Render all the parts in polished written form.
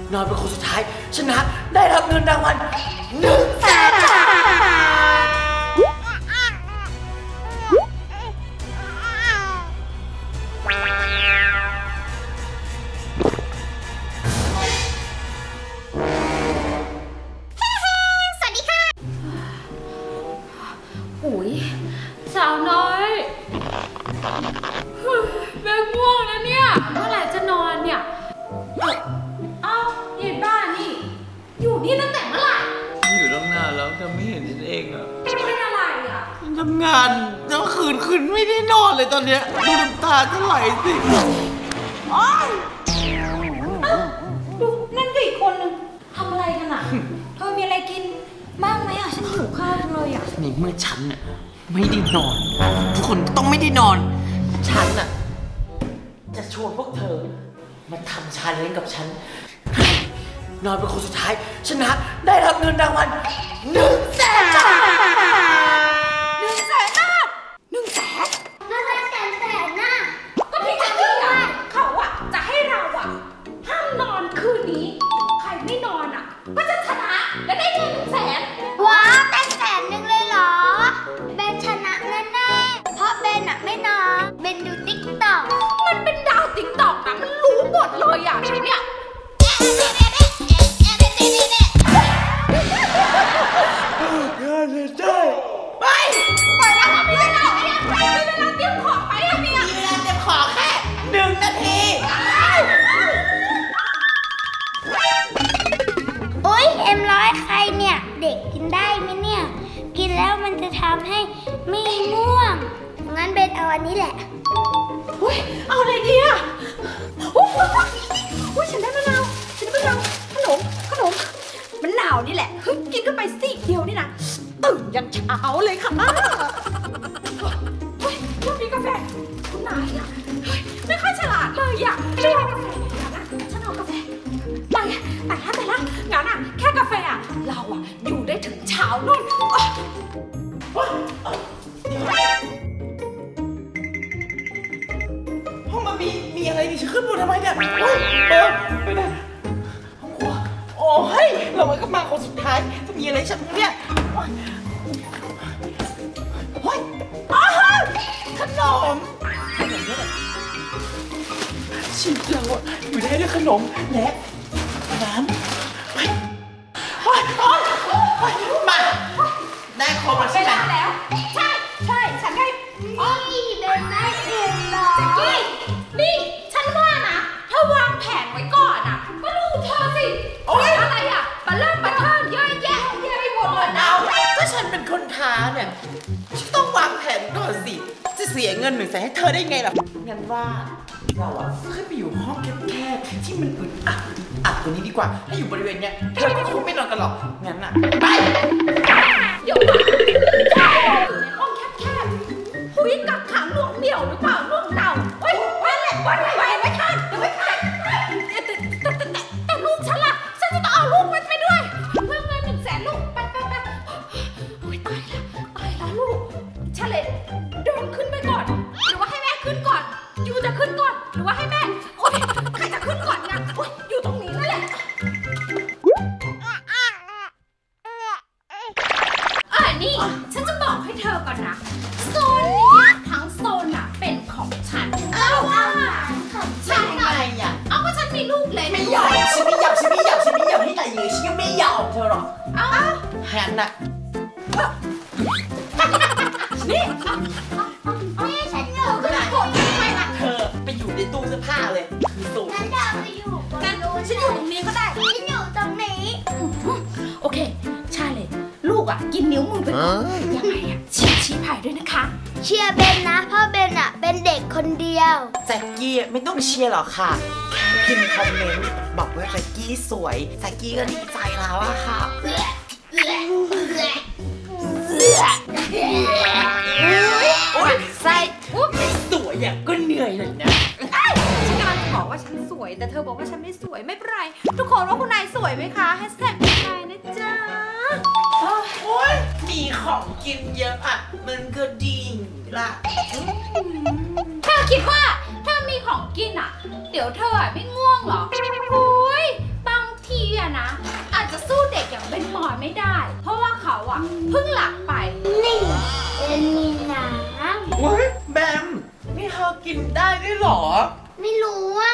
นอนเป็นคนสุดท้ายชนะได้รับเงินรางวัล100,000 บาทสวัสดีค่ะหุยสาวน้อยแม่ง่วงแล้วเนี่ยเมื่อไหร่จะนอนเนี่ยเอ้าเย็นบ้านนี่อยู่นี่ตั้งแต่เมื่อไหร่อยู่ตั้งนานแล้วจะไม่เห็นฉันเองอะเป็นอะไรอะทำงานทั้งคืนไม่ได้นอนเลยตอนเนี้ยดูน้ำตาจะไหลสิดูนั่นก็อีกคนนึงทำอะไรกันอะเธอมีอะไรกินบ้างไหมอะฉันหิวข้าวจังเลยอะในเมื่อฉันน่ะไม่ได้นอนทุกคนต้องไม่ได้นอนฉันน่ะจะชวนพวกเธอมาทำชาเลนจ์กับฉันนอนเป็นคนสุดท้ายชนะได้รับเงินรางวัล100,000 บาท 100,000 บาท100,000น่ะก็พี่จะพี่อะเขาอะจะให้เราอะห้ามนอนคืนนี้ใครไม่นอนอะก็จะชนะและได้เงิน100,000 ว้าวแต่100,000เลยเหรอเบนชนะแน่ๆเพราะเบนอะไม่นอนเบนดูติ๊กต็อกมันเป็นดาวติ๊กต็อกนะมันรู้หมดเลยอะเนี่ยไปแล้วครับพี่เราเตรียมของไปแล้วเนี่ยมีเวลาเตรียมของแค่1 นาทีอุ๊ยM100ใครเนี่ยเด็กกินได้ไหมเนี่ยกินแล้วมันจะทำให้ไม่ง่วงงั้นเบนเอาอันนี้แหละอุ้ยเอาอะไรดีอะอุ้ยฉันได้มะนาวขนมมะนาวนี่แหละกินเข้าไปสิเดียวนี่นะตื่นยันเช้าเลยค่ะเฮ้ยมีกาแฟคุณนายอะไม่ค่อยฉลาดเลยอะไม่เอากาแฟนะฉันเอากาแฟไปละงั้นอะแค่กาแฟอะเราอะอยู่ได้ถึงเช้านู่นห้องมันมีอะไรดิฉันขึ้นบนทำไมเนี่ยไปไหนห้องครัวโอ้ยเราก็มาคนสุดท้ายจะมีอะไรฉันเนี่ยเฮ้ยขนมชีวิตเราอยู่ได้ด้วยขนมและน้ำไปมาได้ครบแล้วใช่ไหมแล้วใช่ฉันได้เบนได้100 แจ็คกี้นี่ฉันว่านะถ้าวางแผนไว้ก่อนอะก็ลูกเธอสิอะไรอะมาเริ่มมาเทิร์นเยอะแยะไปหมดเลยนะก็ฉันเป็นคนท้าเนี่ยฉันต้องวางแผนก่อนสิจะเสียเงิน100,000ให้เธอได้ไงล่ะงั้นว่าเราอะขึ้นไปอยู่ห้องแคบๆที่มันอึดอัดกว่านี้ดีกว่าถ้าอยู่บริเวณเนี้ยเธอก็คงไม่นอนกันหรอกงั้นอะไปเดี๋ยวห้องแคบๆหุยกักขังหน่วงเหนี่ยวหรือเปล่าหน่วงเหน่าเฮ้ยไม่ทันแต่ลูกฉันล่ะฉันจะต้องเอาลูกมันไปด้วยเพื่อเงิน100,000ลูกไปโอ้ยตายแล้วลูกเฉลดเดินขึ้นไปก่อนหรือว่าให้แม่ขึ้นก่อนยูจะขึ้นก่อนหรือว่าให้แม่โอ๊ยใครจะขึ้นก่อนนะอยู่ตรงนี้นั่นแหละนี่ฉันจะบอกให้เธอก่อนนะโซนนี้ทั้งโซนน่ะเป็นของฉันฉันไงอ่ะเอาว่าฉันมีลูกเลยไม่ยอมฉันไม่ยอมให้ไหนเลยฉันไม่ยอมเธอหรอกแฮนน่ะนี่ฉันอยู่ก็กดทำไมล่ะเธอไปอยู่ในตู้เสื้อผ้าเลยคือตู้ฉันจะไปอยู่งั้นฉันอยู่ตรงนี้ก็ได้ฉันอยู่ตรงนี้โอเคใช่เลยลูกอ่ะกินนิ้วมือไปก่อนยังไงอ่ะชี้พายด้วยนะคะเชียร์เบนนะเพราะเบนอ่ะเป็นเด็กคนเดียวแจ็คกี้ไม่ต้องเชียร์หรอกค่ะแค่พิมพ์คอมเมนต์บอกว่าแจ็คกี้สวยแจ็คกี้ก็ดีใจแล้วอะค่ะโอ๊ยใส่สวยอ่ะก็เหนื่อยเลยนะฉันกำลังจะบอกว่าฉันสวยแต่เธอบอกว่าฉันไม่สวยไม่เป็นไรทุกคนว่าคุณนายสวยไหมคะแฮชแท็กคุณนายนะจ๊ะโอ๊ยมีของกินเยอะอ่ะมันก็ดีละเธอคิดว่าเธอมีของกินอ่ะเดี๋ยวเธอไม่ง่วงเหรอโอ้ยบางหรอไม่รู้ว่า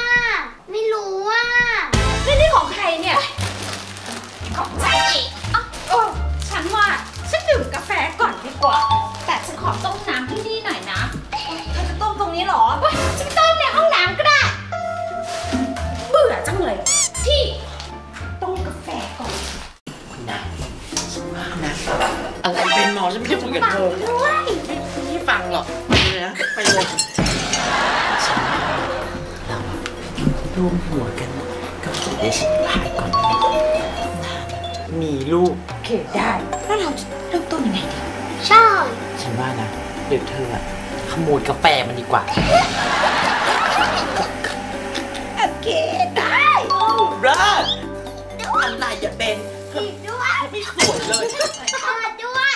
นี่ของใครเนี่ยของฉันเองฉันว่าฉันดื่มกาแฟก่อนดีกว่าแต่ฉันขอต้มน้ำที่นี่หน่อยนะเธอจะต้มตรงนี้หรอฉันต้มในห้องน้ำก็ได้เบื่อจังเลยที่ต้มกาแฟก่อนคุณนายนะอะไรเป็นหมอฉันไม่ได้คุยกับเธอไม่ฟังหรอกไปเลยนะไปเลยเราร่วมหัวกันกับสุดเดชพายก่อนมีลูกโอเคได้แล้วเราจะเริ่มต้นยังไงดีใช่ฉันว่านะเดี๋ยวเธอขโมยกาแฟมันดีกว่าโอเคได้บลัดอะไรอย่าเป็นอีกด้วยไม่สวยเลยด้วย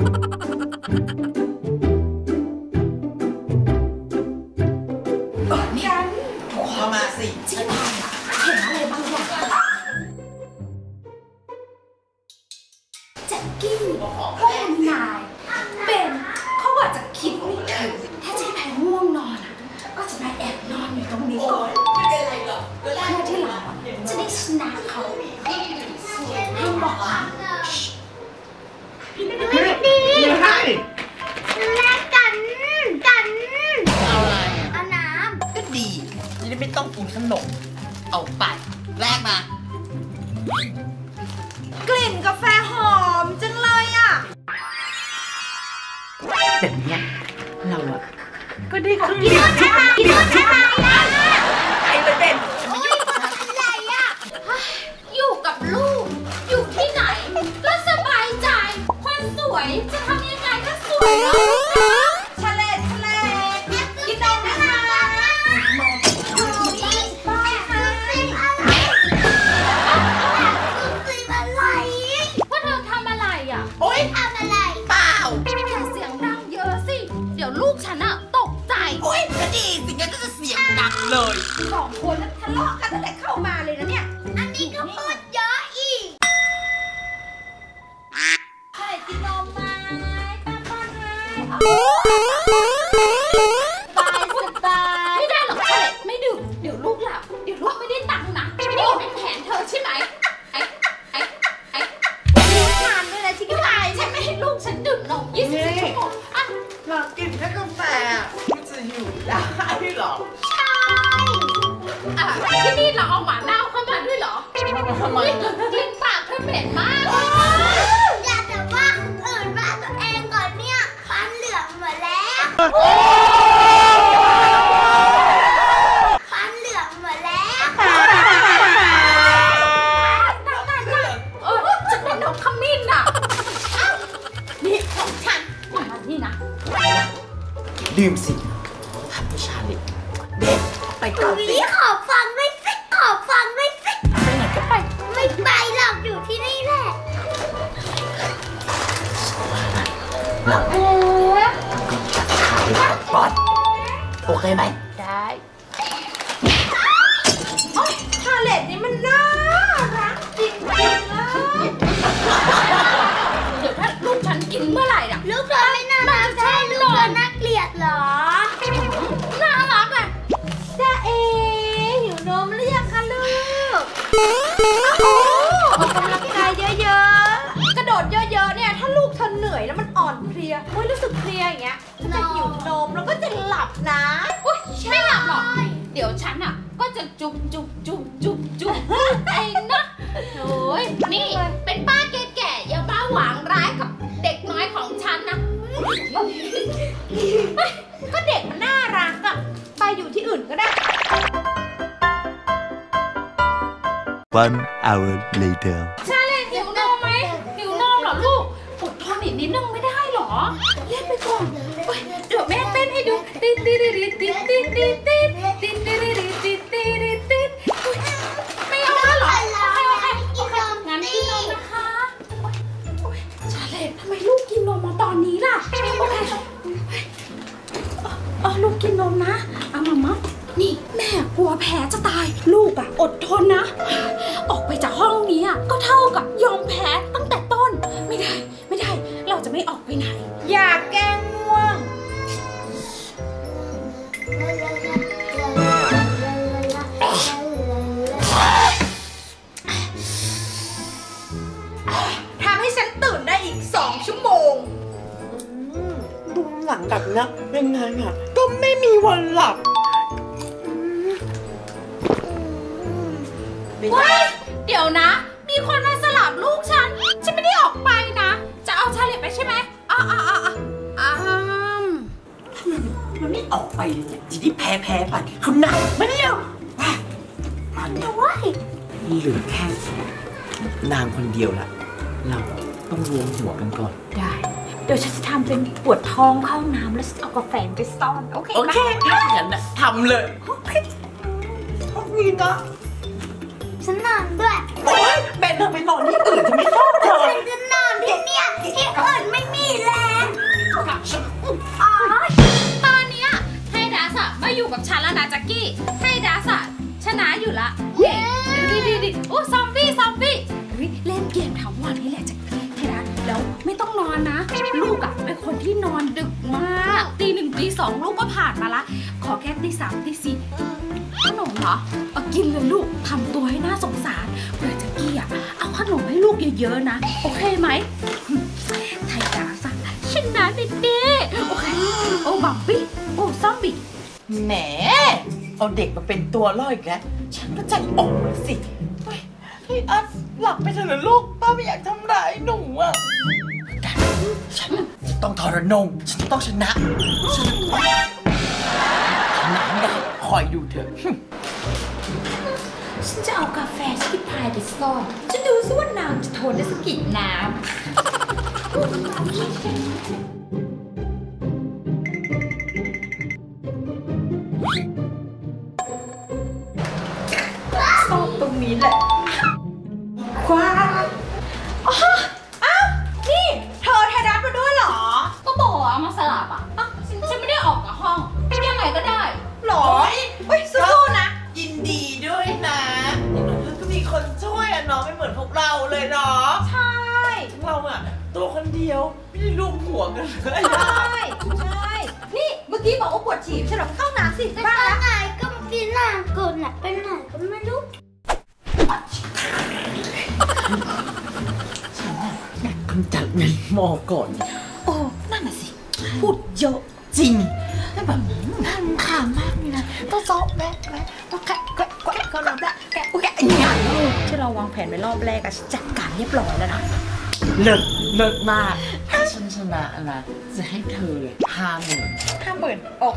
นี่เข้ามาสิที่บ้านเห็นอะไรบางอย่างแจ็คกี้พวกนายเป็นเขาอาจจะคิดไม่ถึงถ้าเจ๊แพงง่วงนอนก็จะมาแอบนอนอยู่ตรงนี้ก่อนไม่เป็นไรหรอกเพื่อที่เราจะได้ชนะเขาให้บอกว่าไม่ดีแลกกันเอาอะไรเอาน้ำก็ดีจะได้ไม่ต้องกินขนมเอาไปแลกมากลิ่นกาแฟหอมจังเลยอ่ะแบบนี้เราอะก็ได้กินรสอะไรไอ้เลยเป็นอะไรอ่ะอยู่กับลูกอยู่ที่ไหนก็สบายใจคนสวยจะทำยังไงก็สวยเนาะทะเลกินนมนะคะว่าเธอทำอะไรอ่ะโอ๊ยทำอะไรเปล่าอย่าเสียงดังเยอะสิเดี๋ยวลูกฉันอะตกใจโอ๊ยก็ดีสิ่งนั้นก็จะเสียงดังเลยสองคนนั้นทะเลาะกันตั้งแต่เข้ามาเลยนะเนี่ยอันนี้ก็พูดเยอะอีกใครกินนมไหมป้าให้สบายไม่ได้หรอกเฉลไม่ดื่มเดี๋ยวลูกหลับเดี๋ยวลูกไม่ได้ตังค์นะนี่เป็นแผนเธอใช่ไหมทานด้วยนะชิคกี้พายฉันไม่ให้ลูกฉันดื่มนม24 ชั่วโมงเรากินแค่กาแฟมันจะอยู่ได้หรอใช่ที่นี่เราเอาหมาเน่าเข้ามาด้วยเหรอทำไมกลิ่นปากเธอเหม็นมากอย่าแต่ว่าอื่นว่าตัวเองก่อนเนี่ยฟันเหลืองหมดแล้วฟันเหลืองหมดแล้วจะเป็นนกขมิ้นอ่ะนี่ของฉันมานี่นะดื่มสิทำให้ชาเล็กเด็กไปก่อนสิขอฟังด้วยสิไปไหนก็ไปไม่ไปหรอกอยู่ที่นี่แหละเราต้องจัดชาเล็กก่อนโอเคไหมได้ชาเลตนี่มันน่ารักจริงๆเลยเดี๋ยวถ้าลูกฉันกินเมื่อไหร่ล่ะลูกเธอไม่น่ารักใช่ลูกเธอน่าเกลียดเหรอน่ารักอ่ะจ้าหิวนมหรือยังคะลูกออกกำลังกายเยอะๆกระโดดเยอะๆเนี่ยถ้าลูกเธอเหนื่อยแล้วมันอ่อนเพลียรู้สึกเพลียอย่างเงี้ยจะหิวนมแล้วก็จะหลับนะไม่หลับหรอกเดี๋ยวฉันอ่ะก็จะจุบเองนะโอ้ยนี่เป็นป้าแก่ๆอย่าบ้าหวังร้ายกับเด็กน้อยของฉันนะก็เด็กมันน่ารักอะไปอยู่ที่อื่นก็ได้ 1 hour later ชาเลนหิวนมไหมหิวนมเหรอลูกอดทนอีกนิดนึงไม่ได้หรอเล่นไปก่อนเดี๋ยวแม่เต้นให้ดูติ๊ดไม่เอาแล้วเหรอโอเคงั้นกินนมนะคะชาเลนทำไมลูกกินนมมาตอนนี้ล่ะโอเคลูกกินนมนะเอามานี่แม่กลัวแพ้จะตายลูกอะอดทนนะออกไปจากห้องนี้อะก็เท่ากับยอมแพ้ตั้งแต่ต้นไม่ได้เราจะไม่ออกไปไหนอยากแก้ง่วงนะยังไงอ่ะก็ไม่มีวันหลับว้ายเดี๋ยวนะ มีคนมาสลับลูกฉันไม่ได้ออกไปนะ จะเอาชาเลตไปใช่ไหมมันไม่ออกไปเลยเนี่ยทีนี้แพ้ไปเขาหนักมาเนี่ยมันเนี่ยเหลือแค่นางคนเดียวละเราต้องรวมหัวกันก่อนได้ เดี๋ยวฉันจะทำเป็นปวดท้องเข้าน้ำแล้วเอากาแฟไปซ่อนโอเคไหมงั้นนะทำเลยนี่นะฉันนอนด้วยโอ๊ยแม่เธอไปนอนที่อื่นจะไม่ชอบเธอฉันจะนอนที่เนี่ยที่อื่นไม่มีแรงตอนเนี้ยไฮดัสอะมาอยู่กับฉันแล้วนะแจ็คกี้ไฮดัสอะชนะอยู่ละดิโอ้ซอมบี้เล่นเกมทั้งวันนี่แหละแจ็คกี้ไฮดัสแล้วไม่ต้องนอนนะ ลูกอะเป็นคนที่นอนดึกมากตี 1 ตี 2ลูกก็ผ่านมาละขอแค่ตี 3 ตี 4ขนมเหรอเอากินเลยลูกทำตัวให้น่าสงสารเพื่อแจ็คกี้อะเอาขนมให้ลูกเยอะๆนะโอเคไหมไฮดัสชนะเด็กๆโอเคโอ้บัมบี้โอ้ซอมบี้แหมเอาเด็กมาเป็นตัวล่ออีกแล้วฉันก็ใจอ่อนเลยสิเฮ้ยอัดหลับไปเถอะนะลูกป้าไม่อยากทำร้ายหนูอ่ะฉันจะต้องทรนงฉันจะต้องชนะฉันได้คอยดูเถอะฉันจะเอากาแฟสกิปพายไปซ่อนจะดูซิว่านางจะทนได้สักกี่น้ำชอบตรงนี้แหละคว้านี่เธอไทยรัฐมาด้วยเหรอก็บอกว่ามาสลับอ่ะฉันไม่ได้ออกจากห้องยังไงก็ได้หรอเฮ้ยสู้ๆนะยินดีด้วยนะอย่างน้อยก็มีคนช่วยอะเนาะไม่เหมือนพวกเราเลยเนาะใช่เราอะตัวคนเดียวไม่ได้รวมหัวกันเลยใช่นี่เมื่อกี้บอกว่าปวดฉี่ใช่หรอเข้าน้ำสิบ้าแล้วไงก็เมื่อกี้นานเกินน่ะไปไหนก็ไม่รู้อยากกำจัดในหมอก่อนโอ้นั่นน่ะสิพูดเยอะจริงแล้วแบบน่ารำคาญมากเลยนะต้องซอกแวะต้องแกะก็รับละแกะอย่างเงี้ยที่เราวางแผนไว้รอบแรกอะจัดการเรียบร้อยแล้วนะเลิศมากถ้าฉันชนะนะจะให้เธอเลย50,000 50,000โอเค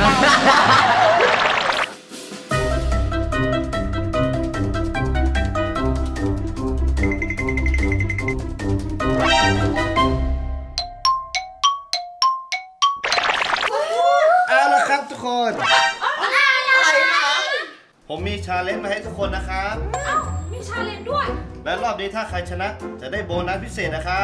เอาละครับทุกคนอะไรคะผมมีชาเลนจ์มาให้ทุกคนนะครับอ้าวมีชาเลนจ์ด้วยและรอบนี้ถ้าใครชนะจะได้โบนัสพิเศษนะครับ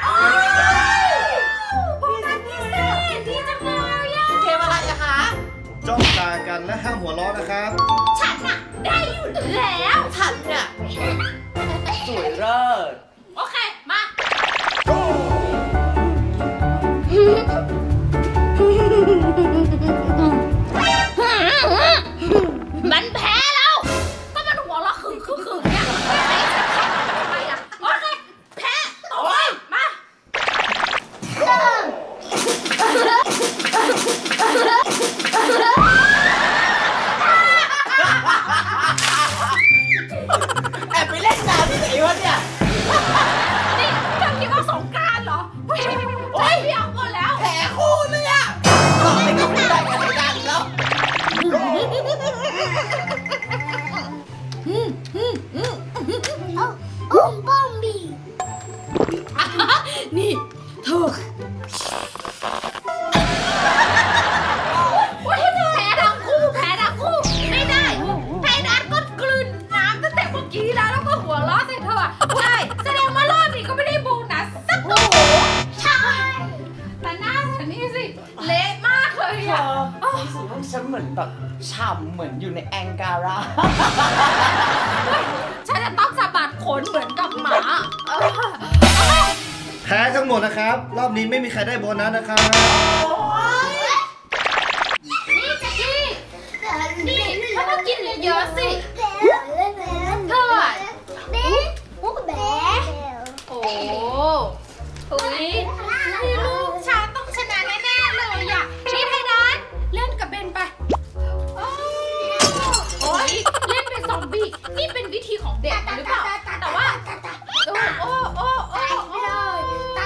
โบนัสพิเศษดีจังเลยอะเกมอะไรอะคะจ้องตากันและห้ามหัวเราะนะครับฉันอะได้อยู่แล้วฉันเนี่ยสวยเลิศโอเค มา มันแพ้แล้ว ก็มันหัวเราะขึงเนี่ยทำไมอะโอเค แพ้ต่อไปมาแอบไปเล่นน้ำที่ไหนวะเนี่ยนี่เธอคิดว่าสงกรานต์เหรอเฮ้ยพี่เอาหมดแล้วแผลคู่เลยอะบอกเลยก็ไม่ได้กันดันแล้วบ้องบีนี่เธอแพ้ทั้งคู่ไม่ได้ไทยนัทก็กลืนน้ำตั้งแต่เมื่อกี้แล้วก็หัวเราะใส่เธอใช่แสดงว่ารอบนี้ก็ไม่ได้โบนัสสักตัวใช่แต่หน้าเธอนี่สิเละมากเลยอ่ะรู้สึกว่าฉันเหมือนแบบฉ่ำเหมือนอยู่ในแองการาฉันจะต้องสะบัดขนเหมือนกับหมาแพ้ทั้งหมดนะครับ รอบนี้ไม่มีใครได้โบนัสนะครับนี่แจ็คกี้นี่ถ้ามากินเยอะๆสิ เธออะ โอ้ยนี่ลูกฉันต้องชนะแน่ๆเลยอ่ะวิธีของเด็กหรือเปล่าแต่ว่าโอ้ไม่เลย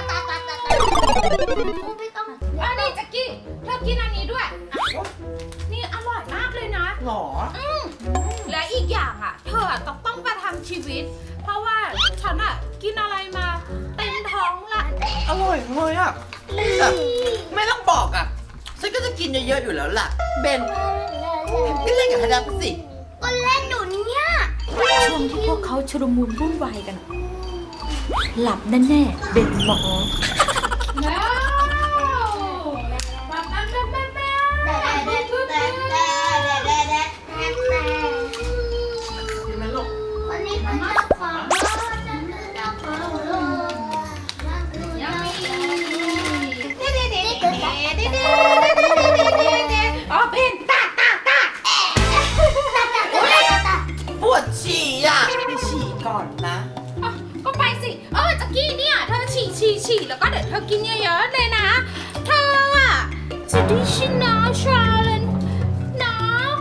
ไม่ต้องนี่แจ็คกี้เธอกินอันนี้ด้วยนี่อร่อยมากเลยนะหรอและอีกอย่างอ่ะเธอต้องประทังชีวิตเพราะว่าฉันอ่ะกินอะไรมาเต็มท้องละอร่อยเลยอ่ะไม่ต้องบอกอ่ะฉันก็จะกินเยอะๆอยู่แล้วล่ะเบนก็เล่นกับธนาสิก็เล่นหนูเนี่ยช่วงที่พวกเขาชุลมุนวุ่นวายกันหลับแน่ๆเบนบอกปวดฉี่อ่ะไปฉี่ก่อนนะก็ไปสิจักกี้เนี่ยเธอฉี่แล้วก็เดี๋ยวเธอกินเยอะๆเลยนะเธออ่ะจะได้ชนะชาเลนจ์นะ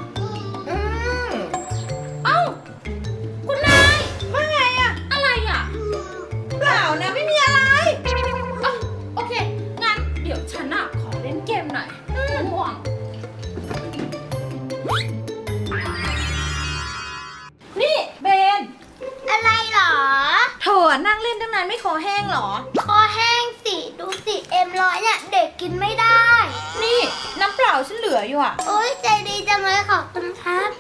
คุณนายว่าไงอะอะไรอะเปล่านะไม่มีอะไรโอเคงั้นเดี๋ยวฉันอะขอเล่นเกมหน่อยง่วงนี่เบนอะไรหรอเธอนั่งเล่นตั้งนานไม่คอแห้งหรอคอแห้งสิดูสิM100เนี่ยเด็กกินไม่ได้นี่น้ำเปล่าฉันเหลืออยู่อ่ะโอ๊ยใจดีจังเลยขอบคุณครับ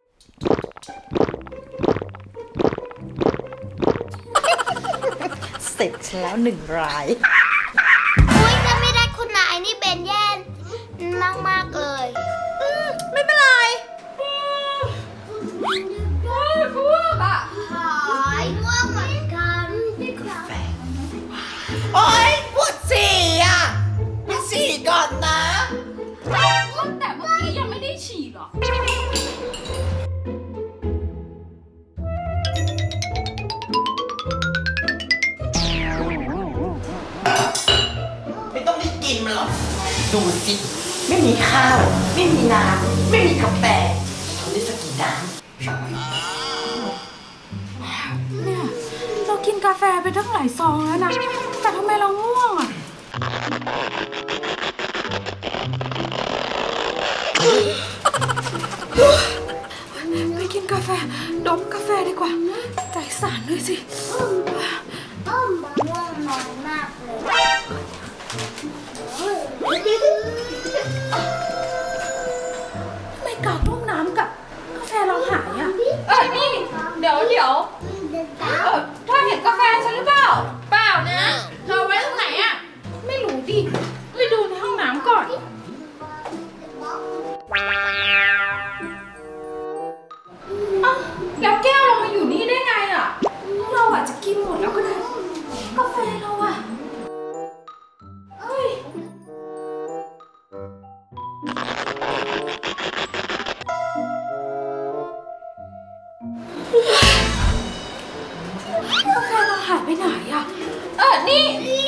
เสร็จแล้ว1 รายอุ๊ยถ้าไม่ได้คุณนายนี่เบนแย่มากๆเลยไม่เป็นไรง่วงอ่ะง่วงเหมือนกันกาแฟโอ๊ยปวดฉี่อ่ะไปฉี่ก่อนนะแต่เมื่อกี้ยังไม่ได้ฉี่หรอไม่ต้องได้กินมันหรอกดูสิไม่มีข้าวไม่มีน้ำไม่มีกาแฟทำได้สักกี่น้ำเนี่ยเรากินกาแฟไปตั้งหลายซองแล้วนะแต่ทำไมเราง่วงอ่ะไปกินกาแฟดมกาแฟดีกว่าใจสั่นด้วยสิง่วงนอนมากเลยทำไมกากต้มน้ำกับกาแฟเราหายอ่ะนี่เดี๋ยวเธอเห็นกาแฟฉันหรือเปล่าเปล่านะเธอไว้ตรงไหนอ่ะไม่รู้ดิไปดูในห้องน้ำก่อนแล้วแก้วเรามาอยู่นี่ได้ไงอ่ะเราอาจจะกินหมดแล้วก็ได้กาแฟเราอ่ะเฮ้ยกาแฟเราหายไปไหนอ่ะนี่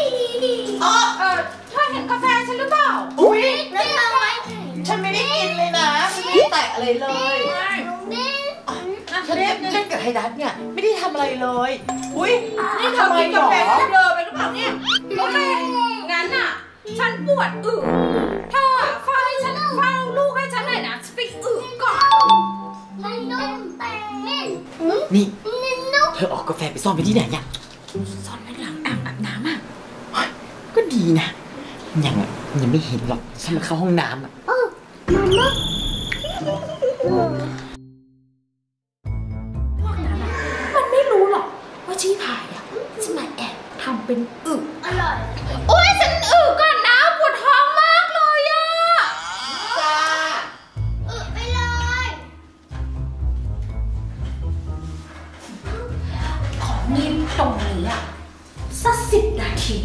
เธอเห็นกาแฟฉันหรือเปล่าอุ๊ยแล้วเธอไว้ฉันไม่ได้กินเลยนะไม่ได้แตะอะไรเลยฉันเล่นกับไฮดัสเนี่ยไม่ได้ทำอะไรเลยอุ๊ยนี่เธอกินกาแฟเบลอไปหรือเปล่าเนี่ยโอเคงั้นอ่ะฉันปวดอึเธอเฝ้าลูกให้ฉันหน่อยนะไปอึก่อนนี่เธอออกกาแฟไปซ่อนไปที่ไหนเนี่ยซ่อนไว้หลังอ่างอาบน้ำอ่ะก็ดีนะยังไม่เห็นหรอกฉันมาเข้าห้องน้ำอ่ะมันไม่รู้หรอกว่าชี้ผายอ่ะจะมาแอบทำเป็นอึอร่อยโอ๊ยฉันอึก่อนนะปวดท้องมากเลยอ่ะจ้าไปเลยขอนิ่มตรงนี้อ่ะสัก10 นาที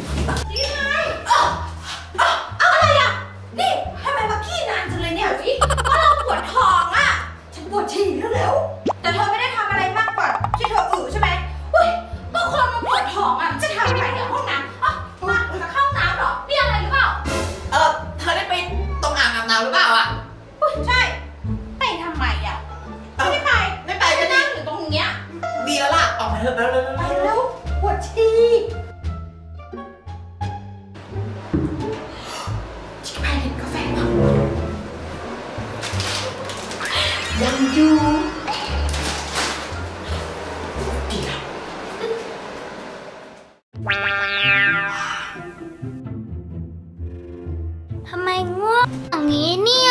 อะไรอ่ะนี่ทำไมมาขี้นานจังเลยเนี่ยฉี่เร็วๆแต่เธอไม่ได้ทำอะไรมากกว่าที่เธออึใช่ไหมอุ้ยก็คนมาปวดท้องอ่ะจะทำอะไรในห้องน้ำอ๋อมาจะเข้าห้องน้ำเหรอมีอะไรหรือเปล่าเธอได้ไปตรงอ่างอาบน้ำหรือเปล่าอ่ะอุ้ยใช่ไปทำไมอ่ะไม่ไปก็นั่งอยู่ตรงเนี้ยดีแล้วล่ะออกมาเถอะไปแล้วปวดฉี่ชิคกี้พายเห็นกาแฟมั้งยังอยู่ดีแล้วทำไมง่วงอย่างนี้เนี่ย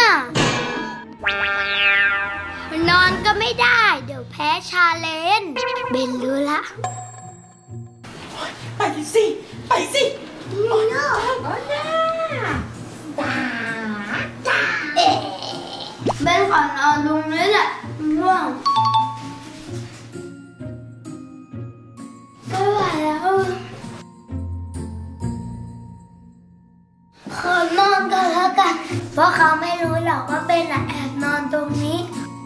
นอนก็ไม่ได้เดี๋ยวแพ้ชาเลนจ์เบนรู้ละไปสิโอ้โน่เบนขอนอนตรงนี้แหละง่วงไม่ไหวแล้วขอนอนกันแล้วกันเพราะเขาไม่รู้หรอกว่าเป็นแอบนอนตรงนี้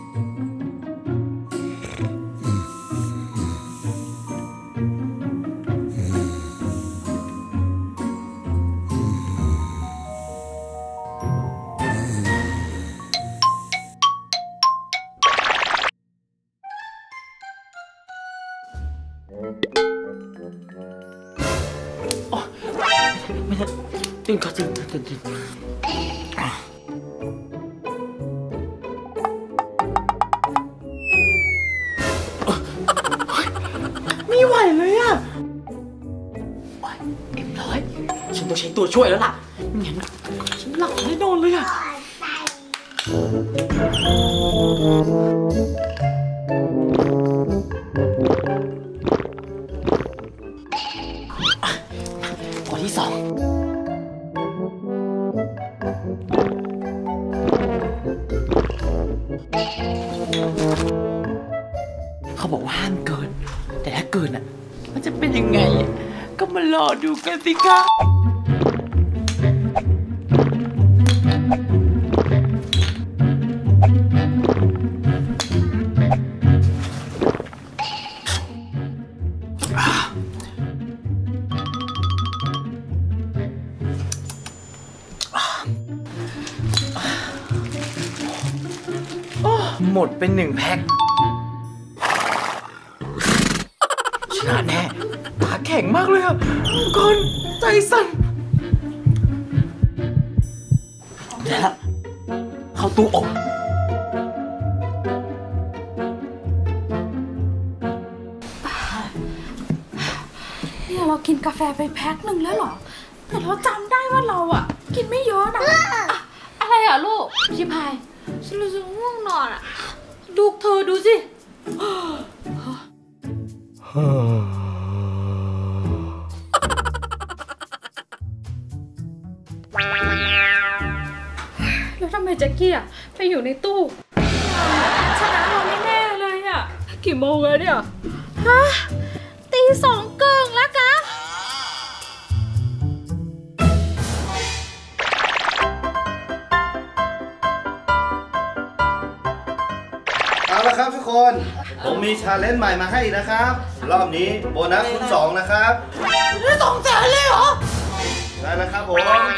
ไม่ได้ตื่นก่อนตื่นไม่ไหวเลยอ่ะเอ็มร้อยฉันต้องใช้ตัวช่วยแล้วล่ะไม่งั้นฉันหลับแน่นอนเลยอ่ะข้อที่ 2เขาบอกว่าห้ามเกินแต่ถ้าเกินอ่ะมันจะเป็นยังไงก็มารอดูกันสิคะหมดเป็น1 แพ็คชนะแน่ตาแข็งมากเลยอ่ะก่อนใจสั่นเดี๋ยวละเข้าตู้อบเนี่ยเรากินกาแฟไปแพ็คหนึ่งแล้วเหรอแต่เราจำได้ว่าเราอ่ะกินไม่เยอะนะอะไรอ่ะลูกชิพายฉันรู้สึกง่วงนอนอ่ะดูเธอดูสิแล้วทำไมแจ็คกี้อ่ะไปอยู่ในตู้ชนะเราแน่ๆเลยอ่ะกี่โมงแล้วเนี่ยฮะตี 2 เกิงแล้วกะเอาละครับทุกคน ผมมีชาเลนจ์ใหม่มาให้นะครับ รอบนี้โบนัสคูณ 2นะครับ 200,000เลยเหรอได้แล้วครับผมฉันว่า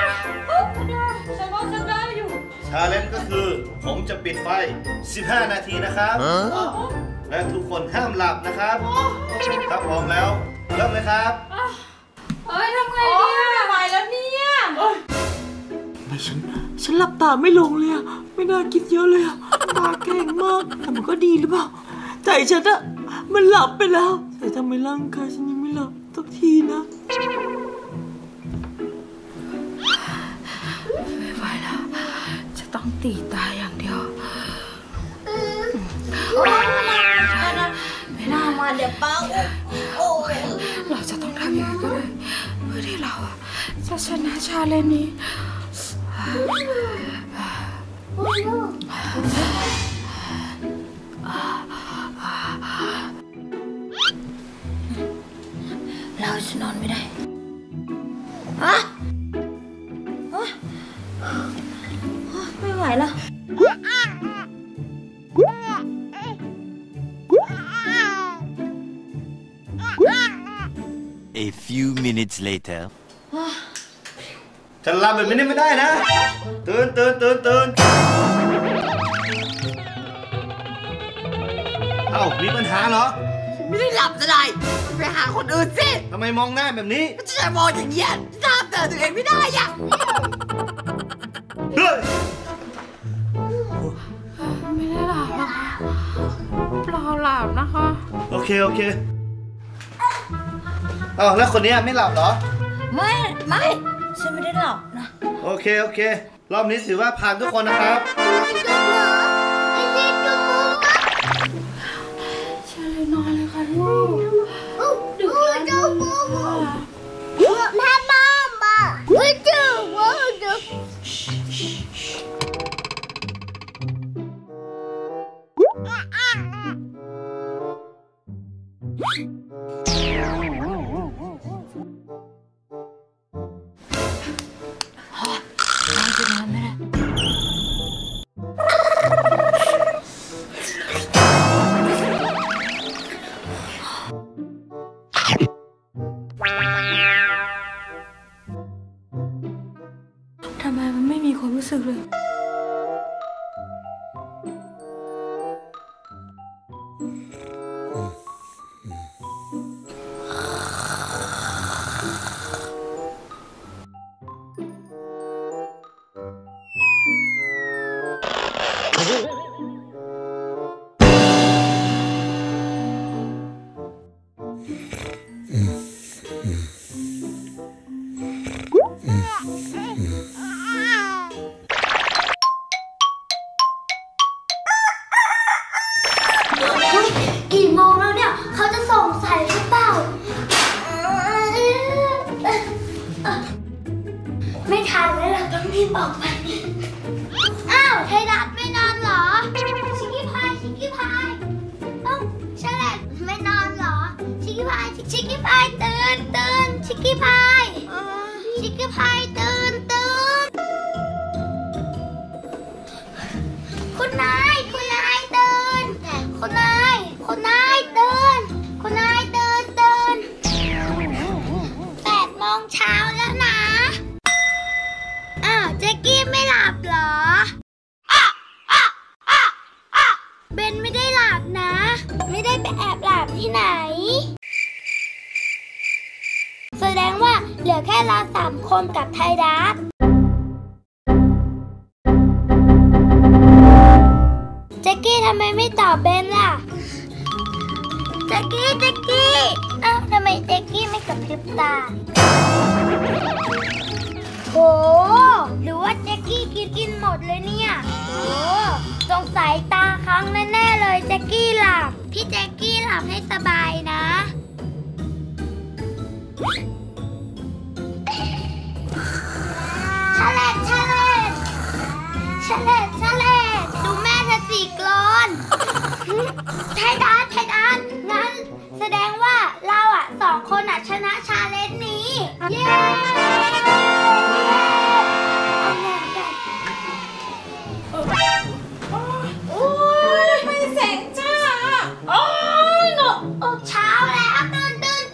ฉันได้อยู่ชาเลนจ์ก็คือผมจะปิดไฟ 15 นาทีนะครับ และทุกคนห้ามหลับนะครับถ้าพร้อมแล้วเริ่มเลยครับเฮ้ยทำไงเนี่ยไหวแล้วเนี่ยไม่ฉันหลับตาไม่ลงเลยอะไม่น่าคิดเยอะเลยอะตาแข็งมากแต่มันก็ดีหรือเปล่าใจฉันอะมันหลับไปแล้วแต่ทำไมร่างกายฉันยังไม่หลับสักทีนะไม่ไหวแล้วจะต้องตีตาอย่างเดียวไม่น่ามาเดี๋ยวป้าเราจะต้องทำยังไงก็ได้เพื่อที่เราจะชนะชาเลนจ์นี้เราจะนอนไม่ได้ไม่ไหวแล้ว few minutes later. จะหลับแบบนี้ไม่ได้นะตื่นเอ้ามีปัญหาเหรอไม่ได้หลับจะได้ไปหาคนอื่นสิทำไมมองหน้าแบบนี้จะมองอย่างเงี้ยตามเตือนตัวเองไม่ได้อะเฮ้ยไม่ได้หลับนะคะเปล่าหลับนะคะโอเคเอ้าแล้วคนนี้ไม่หลับเหรอไม่ฉันไม่ได้หลับนะโอเครอบนี้ถือว่าผ่านทุกคนนะครับเชิญเลยนอนเลยค่ะลูกดึกแล้วทำไมมันไม่มีความรู้สึกเลยกี่โมงแล้วเนี่ยเขาจะส่งใส่หรือเปล่าไม่ทันแล้วเราต้องรีบออกไปอ้าวไทรัสไม่นอนเหรอชิคกี้พายเอ้าฉลาดไม่นอนเหรอชิคกี้พายตื่นชิคกี้พายตื่นคุณนายตื่นคุณนายตื่น8 โมงเช้าแล้วนะอ้าวแจ็กกี้ไม่หลับเหรอเบนไม่ได้หลับนะไม่ได้ไปแอบหลับที่ไหนแสดงว่าเหลือแค่เรา3 คนกับไทรัสแจ็กกี้ทำไมไม่ตอบเบนล่ะแจ็กกี้อ้าวทำไมแจ็กกี้ไม่กระพริบตาโหหรือว่าแจ็กกี้กินหมดเลยเนี่ยโอ้สงสัยตาค้างแน่ๆเลยแจ็กกี้หลับพี่แจ็กกี้หลับให้สบายนะฉลาดดูแม่เธอสิกรอนไทรัสงั้นแสดงว่าเรา2 คนชนะชาเลนจ์นี้เย้เอาแรงกันโอ้ยไม่แสงจ้าโอ้ยหนูเช้าแล้วตื่น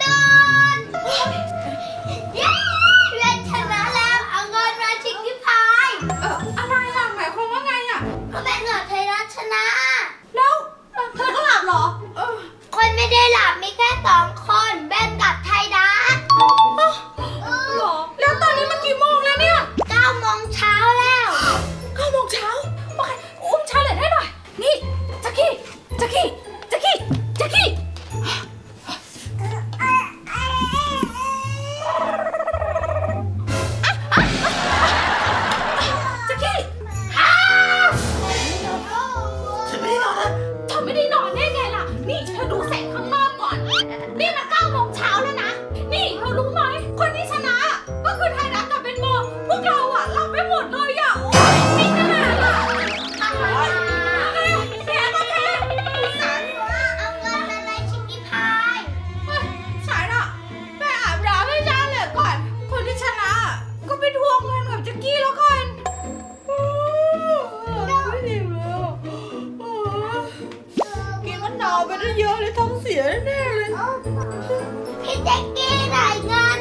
เย้เรียนชนะแล้วเอาเงินมาชิคกี้พายอะไรล่ะหมายความว่าไงอ่ะก็เป็นเหนือไทรัสชนะแล้วเธอก็หลับเหรอคนไม่ได้หลับมีแค่2 คนเบนกับไทรัสหรอแล้วตอนนี้มันกี่โมงแล้วเนี่ย 9 โมงเช้าแล้ว 9 โมงเช้าโอเคอุ้มชาเลนให้หน่อยนี่แจ็คกี้แจ็คกี้ฉันไม่ได้นอนนะเธอไม่ได้นอนได้ไงล่ะนี่เธอดูแสงข้างนอกก่อนนี่แจ็คกี้ไหนเงิ